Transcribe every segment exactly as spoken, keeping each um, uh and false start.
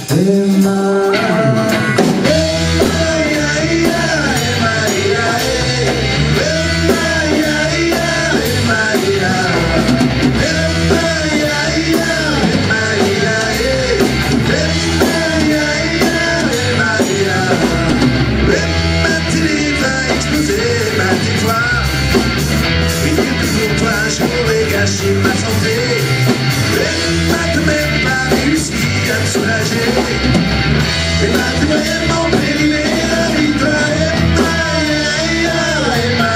Gâcher ma santé, elle m'a quand même pas réussi à me soulager. Elle m'a vraiment périmé la vie de Emma, Emma,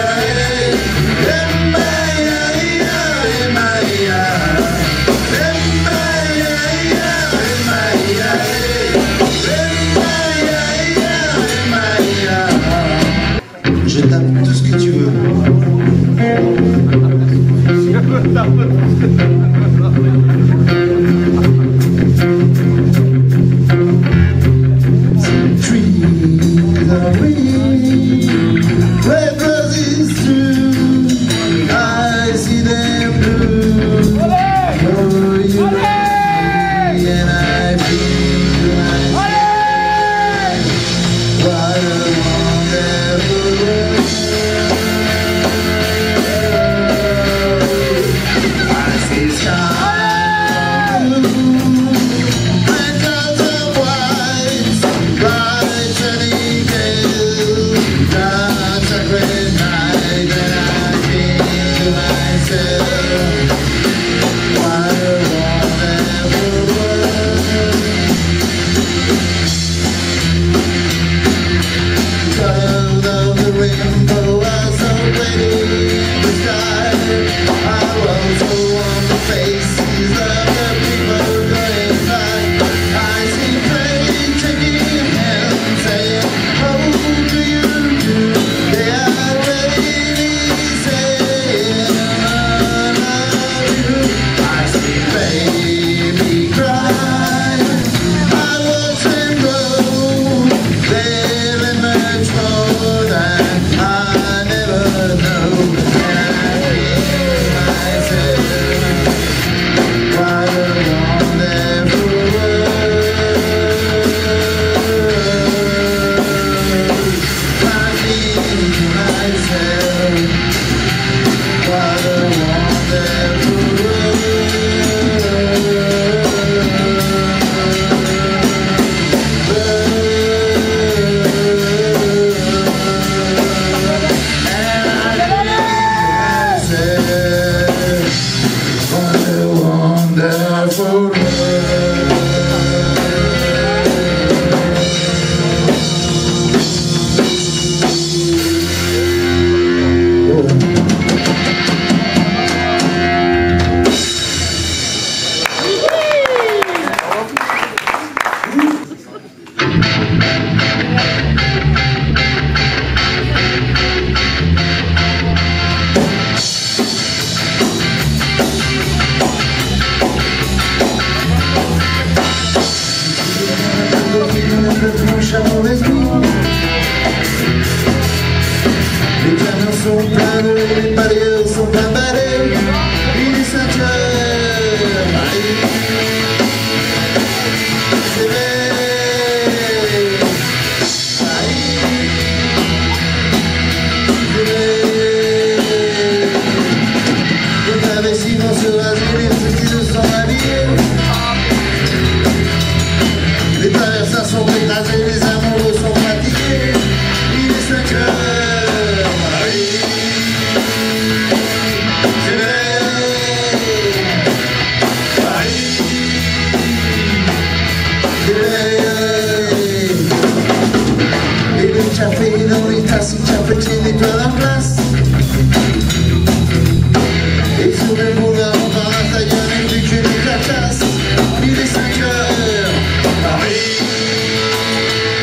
Emma, je tape tout ce que tu veux. Les camions sont pleins, les balayeurs sont pleins balais. Il est cinq heures, Paris s'éveille. Paris s'éveille. Les travestis vont se raser, les petits se sont habillés. Les traversins sont écrasés, les amoureux sont fatigués. Il est cinq heures, Paris s'éveille. Paris s'éveille. Et le café dans les tasses, le cafetier nettoie la place. Et sur le boulevard, on va à ta gueule et du cul de la tasse. Il est cinq heures, Paris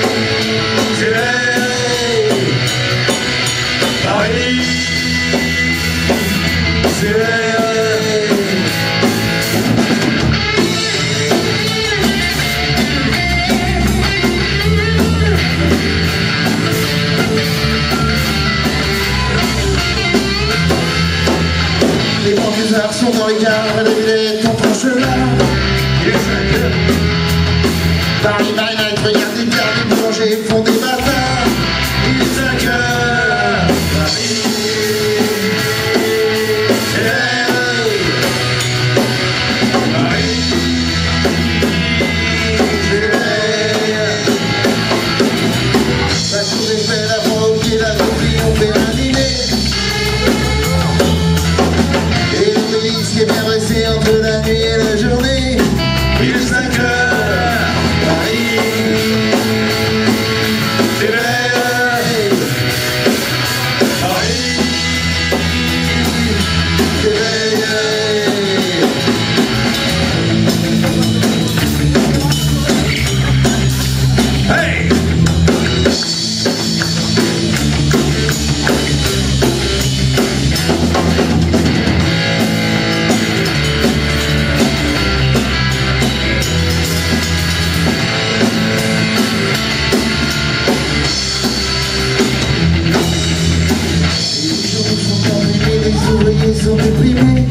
Paris by night, regardez le permis de manger, font des matins. Il est cinq heures, Paris. Entre la nuit et la journée, il est cinq heures, Paris s'éveille, Paris s'éveille. Hey! Sont déprimés.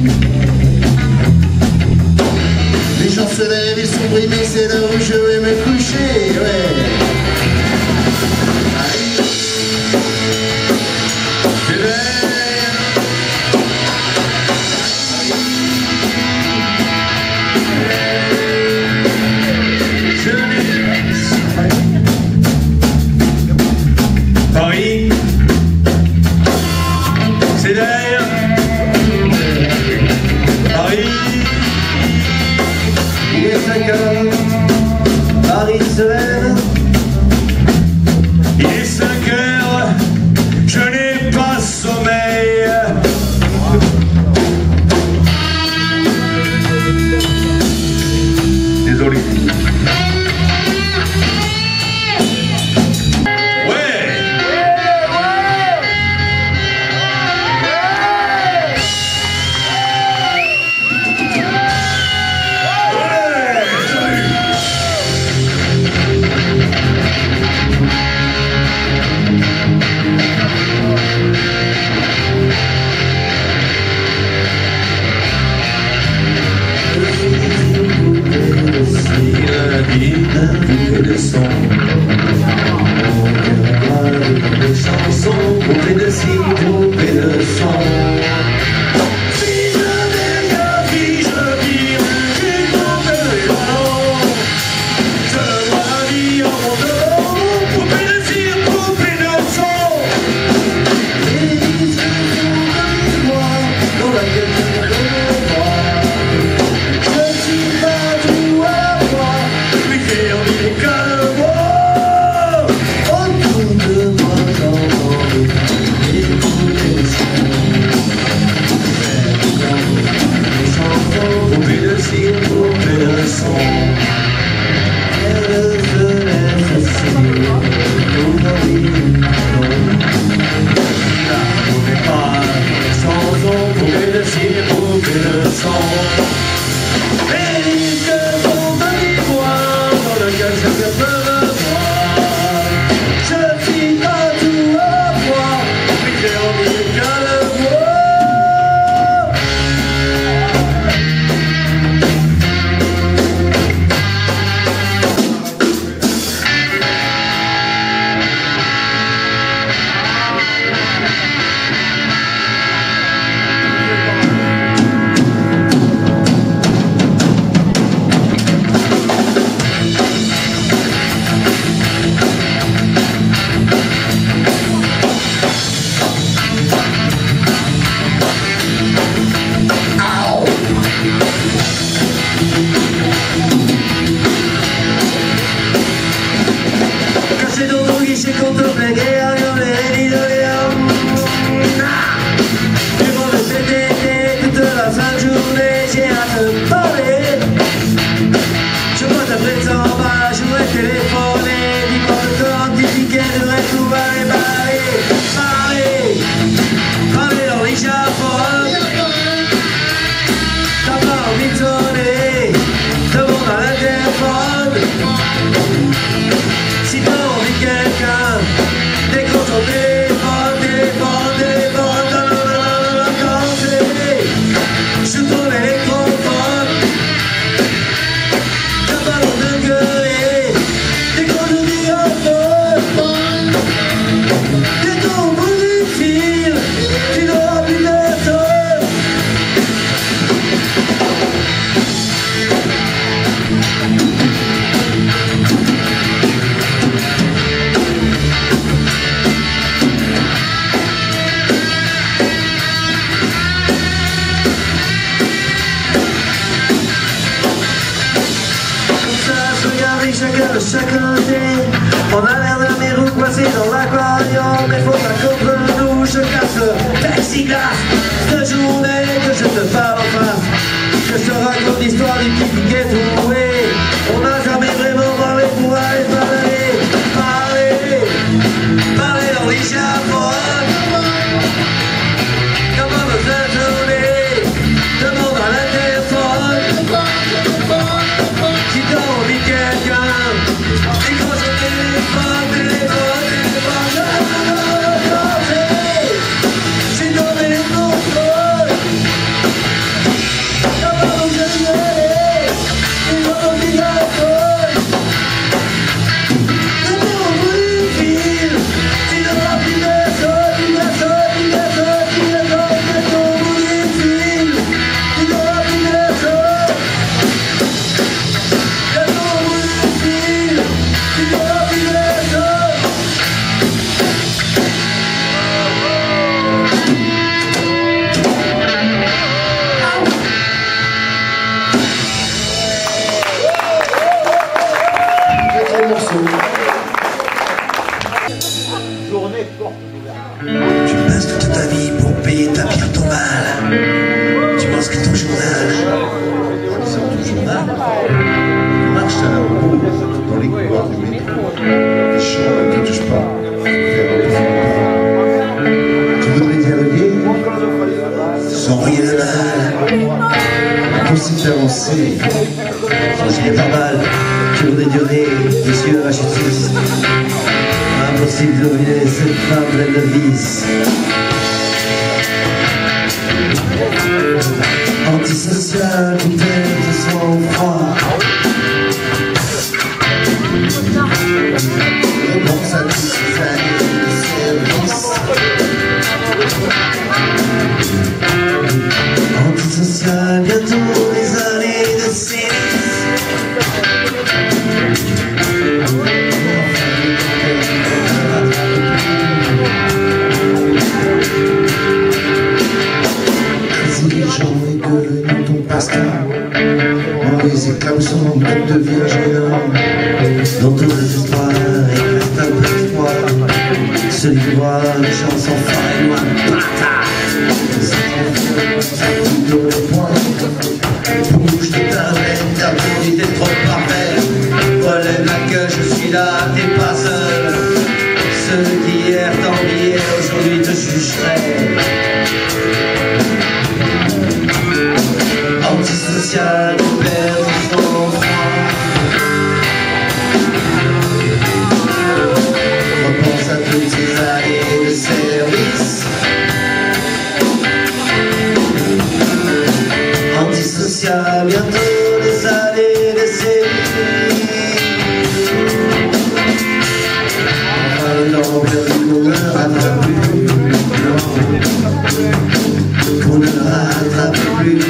Les gens se lèvent, ils sont brimés, c'est l'heure où je vais me coucher, ouais. Paris s'éveille. Paris s'éveille. Il est cinq heures, Paris se lève. Il est cinq heures, je n'ai pas sommeil. Désolé. Le son, des chansons, poupée de ci, poupée de son. Si je n'ai rien dit, je vire une poupée de ballon. Je vois la vie en mon dos, poupée de cire, poupée de son. Les disques sont comme moi, dans la gueule de mon bras. Je suis pas tout à la fois, puis j'ai envie de calme. Hey! se regarder chacun de chaque côté. On a l'air d'un mérou coincé dans l'aquarium. Mais faut pas qu'entre nous je casse le plexiglas. Cette journée que je te parle en face, que je te raconte l'histoire du petit qui est trouvé. On n'a jamais vraiment parlé pour aller parler. Parler, parler dans les chapeaux. Comme on veut se tourner, demande à la téléphone. Si t'as envie de quelqu'un, décroche le téléphone, téléphone, téléphone. J'ai donné les contrôles. Comme on veut se tourner, ils ont envie d'alcool. Le temps au bout du fil, tu n'auras plus de sol, plus de sol, plus de sol, plus de sol. Le temps au bout du fil, tu n'auras plus de sol. Le temps au bout du fil, tu n'auras plus de sol. Journée porte ouverte. Tu passes toute ta vie pour payer ta pire ton mal. Tu penses que ton journal, en disant ton journal, marche à la roue dans les couloirs du métro. Les chambres ne te touchent pas, faire un peu pas. Tu voudrais dialoguer sans rien de mal. Impossible d'avancer sans gilet pare-balles. Tu voudrais donner des yeux rachitistes. Impossible de deviner cette femme pleine de vices. Antisocial, tout est de sang-froid. Repense à toutes ces années de service. Antisocial, bientôt des années de sévices. Devenu ton pasteur, en les éclaboussant, tout devient gênant. Dans ton désespoir, il reste un peu d'espoir. Celui qui voit les gens sans fin et loin. C'est tout le point. Bouge de ta veine, ta vie t'es trop parfaite. Relève la queue, je suis là, t'es pas seul. Ceux qui hier t'enviaient, aujourd'hui te jugeraient. Antisocial, perd son sang-froid. Repense à toutes ces années de service. Antisocial, bientôt des années de série. Enfin le temps perdu qu'on ne rattrape plus. Non, qu'on ne rattrape plus.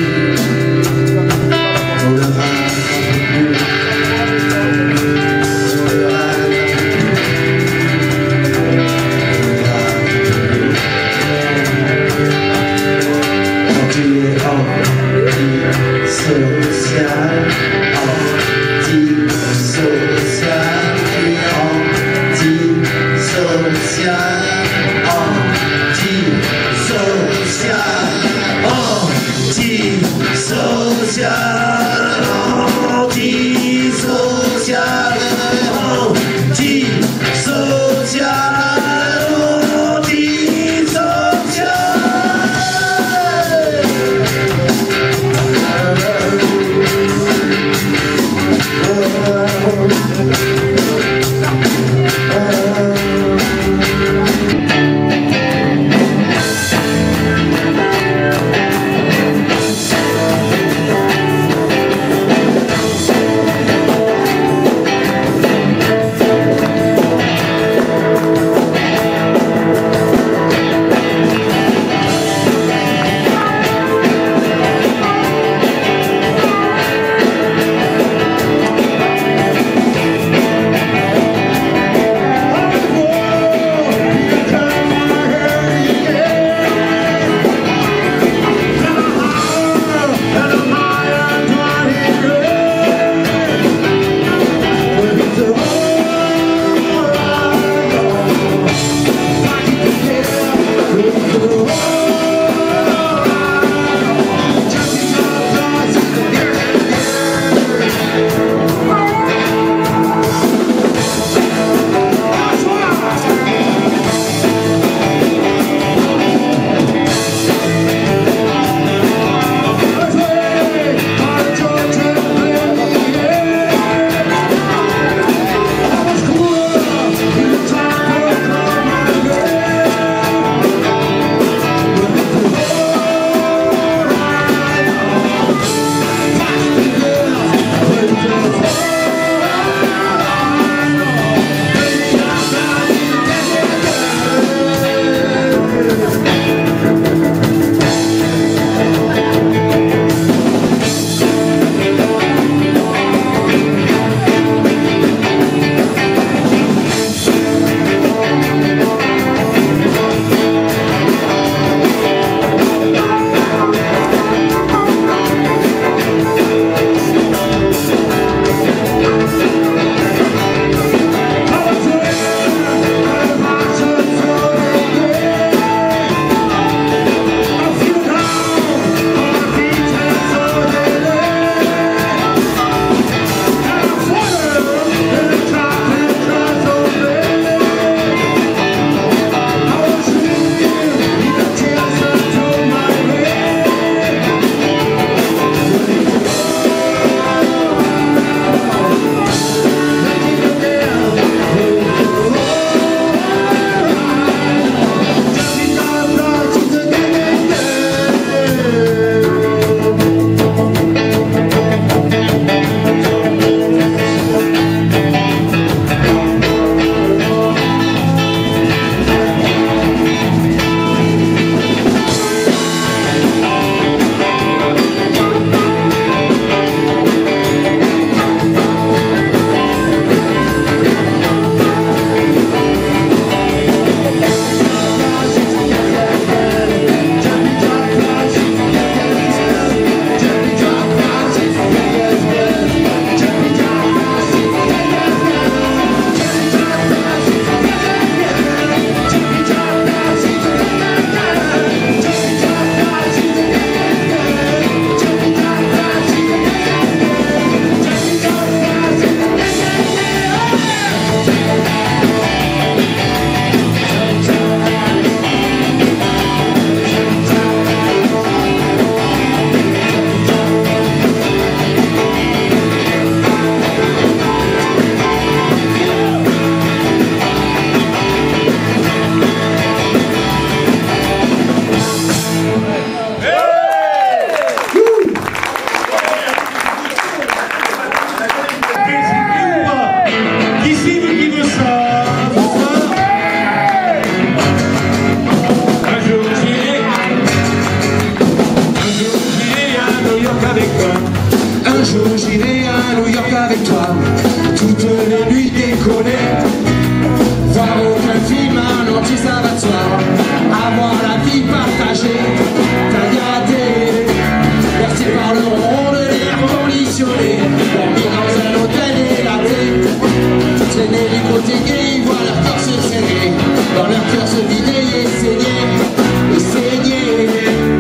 les nuits décollées, voir aucun film, un entier ça va de soi, avoir la vie partagée, tailladée, bercé par le rond de l'air conditionné, dormir dans un hôtel élaté, traîner du côté gay, voir leur cœur se serrer, dans leur cœur se vider et saigner, et saigner.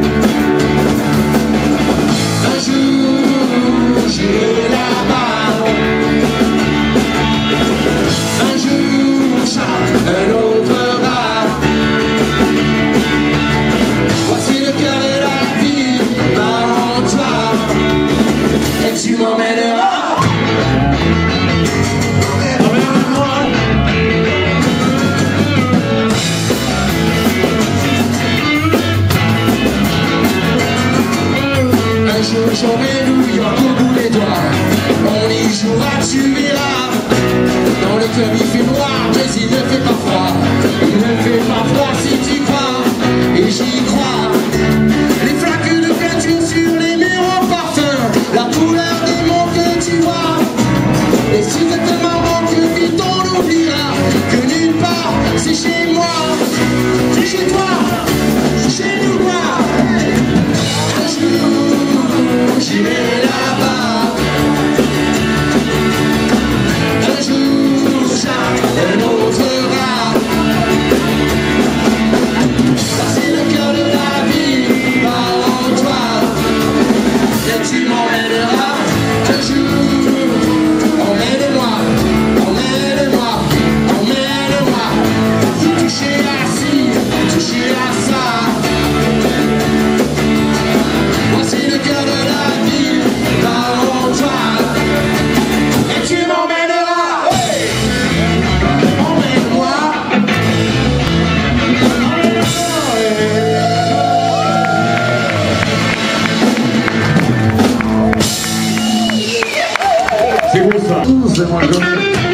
Un jour j'irai là-bas, un jour chaque un autre bar. Voici le cœur et la vie par en toi, et tu m'emmèneras. J'aurai New York au bout des doigts, on y jouera, tu verras. Dans le club il fait noir, mais il ne fait pas froid. Il ne fait pas froid si tu crois, et j'y crois. Les flaques de peinture sur les murs au parfum, la couleur des mots que tu vois. Et si c'est tellement bon que vite on oubliera que nulle part c'est chez moi, c'est chez toi, c'est chez nous moi. Un jour j'irai là-bas, un jour chaque un autre rat. C'est le cœur de la vie par en toi, et tu m'emmèneras un jour. Emmène-moi, emmène-moi, emmène-moi, toucher à ci, toucher à ça. Voici le cœur de la vie par en toi, et tu m'emmèneras. Hey, emmène-moi. C'est beau ça. C'est moi, je connais.